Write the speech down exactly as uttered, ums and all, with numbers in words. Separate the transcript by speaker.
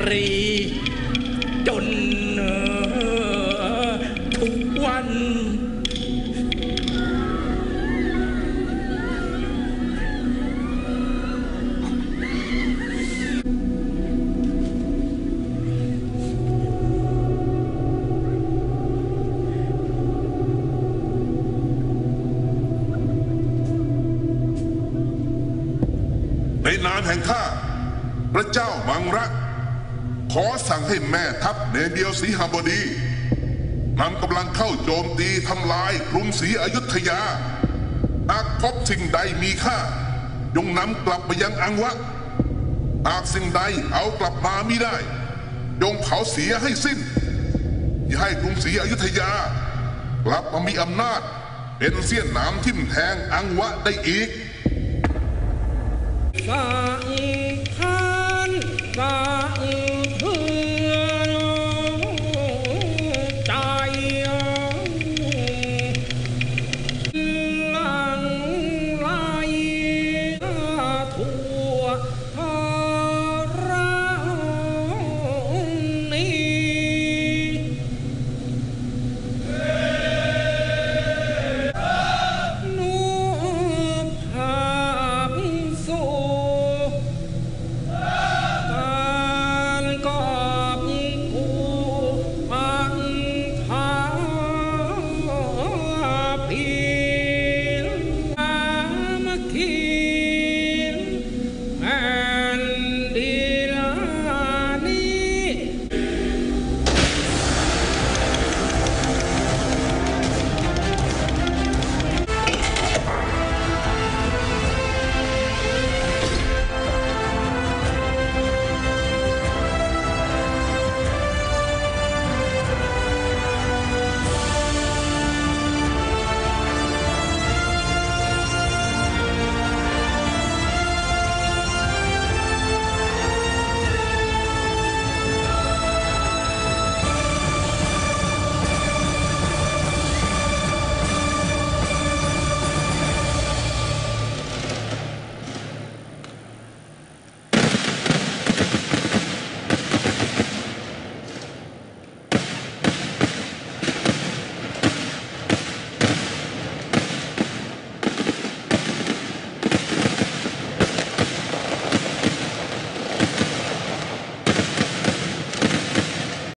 Speaker 1: รีจนทุกวัน
Speaker 2: ในนามแห่งข้าพระเจ้ามังระขอสั่งให้แม่ทัพเนเดียวสีหบดีนำกำลังเข้าโจมตีทำลายกรุงศรีอยุธยาหากพบสิ่งใดมีค่าจงนำกลับไปยังอังวะหากสิ่งใดเอากลับมาไม่ได้จงเผาเสียให้สิ้นอย่าให้กรุงศรีอยุธยากลับมามีอำนาจเป็นเสี้ยนหนามทิ่มแทงอังวะได้อีก
Speaker 1: สาอีทานสาอี